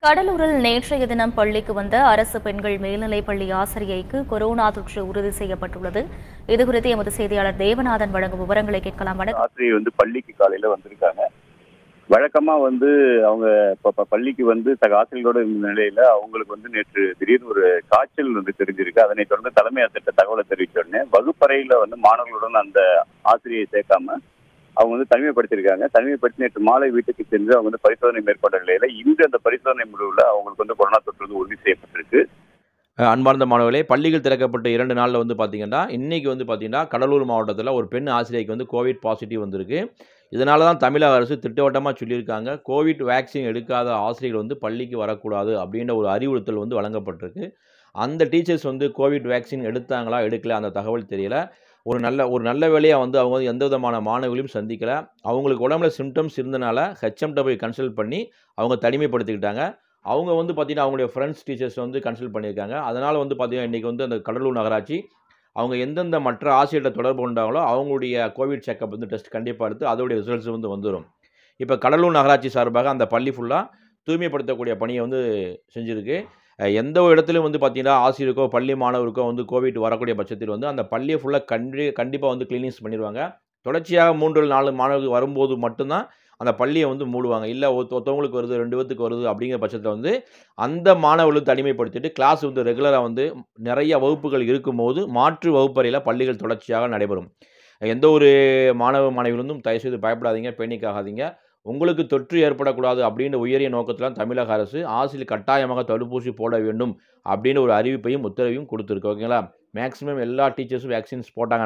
கடலூரில் நேற்றைய தினம் பள்ளிக்கு வந்த அரசு பெண்கள் மேல்நிலைப்பள்ளி ஆசிரியைக்கு கொரோனா தொற்று உறுதி செய்யப்பட்டுள்ளது. இதுகுறித்து எமது செய்தியாளர் தேவநாதன் வழங்கும் விவரங்களை கேட்கலாம். ஆசிரியர் பள்ளிக்கு காலையில வந்திருக்காங்க. வழக்கமா அவங்க பள்ளிக்கு சக ஆசிரியர்களோட இருந்த நிலையில அவங்களுக்கு நேற்று திடீர்னு ஒரு காய்ச்சல் தெரிஞ்சிருக்கு. அதனை தொடர்ந்து தலைமை ஆசிரியர் தகவலை தெரிவித்த உடனே வகுப்பறையில மாணவர்களுடன் அந்த ஆசிரியை சேர்க்காம அவங்க தனிமைப்படுத்தியிருக்காங்க. தனிமைப்படுத்தி நேற்று மாலை வீட்டுக்கு சென்று அவங்க பரிசோதனை மேற்கொண்ட நிலையில இன்று அந்த பரிசோதனை முடிவுல அவங்களுக்கு கொரோனா தொற்று உறுதி செய்யப்பட்டிருக்கு. அன்பார்ந்த மாணவர்களே, பள்ளிகள் திறக்கப்பட்ட 2 நாள்ல பார்த்தீங்கன்னா, இன்னைக்கு பார்த்தீங்கன்னா, கடலூர் மாவட்டத்தில ஒரு பெண் ஆசிரியைக்கு கோவிட் பாசிட்டிவ் வந்திருக்கு. இதனால தான் தமிழக அரசு திட்டவட்டமா சொல்லியிருக்காங்க. கோவிட் வேக்சின் எடுக்காத ஆசிரியர்கள் பள்ளிக்கு வரக்கூடாது அப்படின்ற ஒரு அறிவுறுத்தல் வழங்கப்பட்டிருக்கு. அந்த டீச்சர்ஸ் கோவிட் வேக்சின் எடுத்தாங்களா, எடுக்கல அந்த தகவல் தெரியல. ஒரு நல்ல வேளையா அவங்க எந்த விதமான மாணவர்களையும் சந்திக்கல. அவங்களுக்கு உடம்புல சிம்ப்டம்ஸ் இருந்தனால ஹெச்எம்ட்ட போய் கன்சல்ட் பண்ணி அவங்க தனிமைப்படுத்திக்கிட்டாங்க. அவங்க பார்த்தீங்கன்னா, அவங்களுடைய ஃப்ரெண்ட்ஸ் டீச்சர்ஸ் கன்சல்ட் பண்ணியிருக்காங்க. அதனால பார்த்தீங்கன்னா, இன்னைக்கு அந்த கடலூர் நகராட்சி அவங்க எந்தெந்த மற்ற ஆசிரியர்கிட்ட தொடர்பு கொண்டாங்களோ அவங்களுடைய கோவிட் செக்கப் டெஸ்ட் கண்டிப்பாக எடுத்து அதோடைய ரிசல்ட்ஸ் வந்துரும். இப்போ கடலூர் நகராட்சி சார்பாக அந்த பள்ளி ஃபுல்லாக தூய்மைப்படுத்தக்கூடிய பணியை செஞ்சுருக்கு. எந்த ஒரு இடத்துலையும் பார்த்தீங்கன்னா, ஆசிரியருக்கோ பள்ளி மாணவருக்கோ கோவிட் வரக்கூடிய பட்சத்தில் அந்த பள்ளியை ஃபுல்லாக கண்டிப்பாக கிளீனிங்ஸ் பண்ணிடுவாங்க. தொடர்ச்சியாக 3 4 மாணவர்கள் வரும்போது மட்டும்தான் அந்த பள்ளியை மூடுவாங்க. இல்லை ஒருத்தவங்களுக்கு வருது, 2 பேத்துக்கு வருது அப்படிங்கிற பட்சத்தில் அந்த மாணவர்களும் தனிமைப்படுத்திட்டு கிளாஸ் ரெகுலராக நிறைய வகுப்புகள் இருக்கும்போது மாற்று வகுப்பறையில் பள்ளிகள் தொடர்ச்சியாக நடைபெறும். எந்த ஒரு மாணவிகளும் தயவுசெய்து பயப்படாதீங்க, பேனிக் ஆகாதீங்க. உங்களுக்கு தொற்று ஏற்படக்கூடாது அப்படின்ற உயரிய நோக்கத்தில் தமிழக அரசு ஆசிரியர் கட்டாயமாக தடுப்பூசி போட வேண்டும் அப்படின்னு ஒரு அறிவிப்பையும் உத்தரவையும் கொடுத்துருக்கு. ஓகேங்களா? மேக்ஸிமம் எல்லா டீச்சர்ஸும் வேக்சின்ஸ் போட்டாங்க.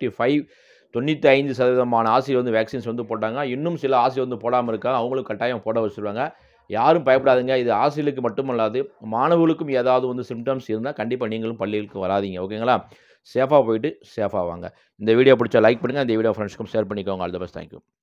95% ஆசிரியர் வேக்சின்ஸ் போட்டாங்க. இன்னும் சில ஆசிரியர் போடாமல் இருக்காங்க. அவங்களும் கட்டாயம் போட வச்சுருவாங்க. யாரும் பயப்படாதீங்க. இது ஆசிரியர்களுக்கு மட்டுமல்லாது மாணவர்களுக்கும் ஏதாவது சிம்டம்ஸ் இருந்தால் கண்டிப்பாக நீங்களும் பள்ளிகளுக்கு வராதீங்க. ஓகேங்களா? சேஃபாக போயிட்டு சேஃபாக வாங்க. இந்த வீடியோ பிடிச்சா லைக் பண்ணுங்கள். இந்த வீடியோ ஃப்ரெண்ட்ஸ்க்கும் ஷேர் பண்ணிக்கோங்க. All the best. தேங்க்யூ.